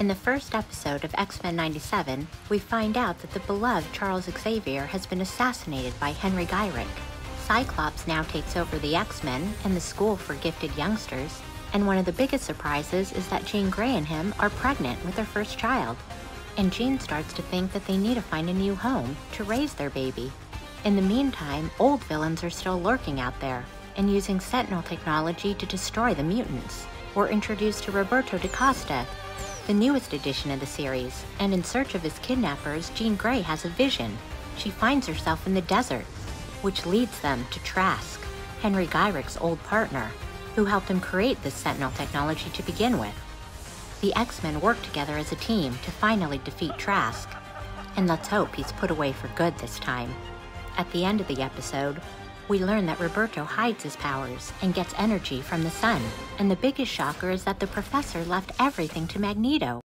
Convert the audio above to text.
In the first episode of X-Men '97, we find out that the beloved Charles Xavier has been assassinated by Henry Gyrick. Cyclops now takes over the X-Men and the School for Gifted Youngsters, and one of the biggest surprises is that Jean Grey and him are pregnant with their first child. And Jean starts to think that they need to find a new home to raise their baby. In the meantime, old villains are still lurking out there and using Sentinel technology to destroy the mutants. We're introduced to Roberto da Costa, the newest addition of the series, and in search of his kidnappers, Jean Grey has a vision. She finds herself in the desert, which leads them to Trask, Henry Gyrick's old partner, who helped him create this Sentinel technology to begin with. The X-Men work together as a team to finally defeat Trask, and let's hope he's put away for good this time. At the end of the episode, we learn that Roberto hides his powers and gets energy from the sun, and the biggest shocker is that the professor left everything to Magneto.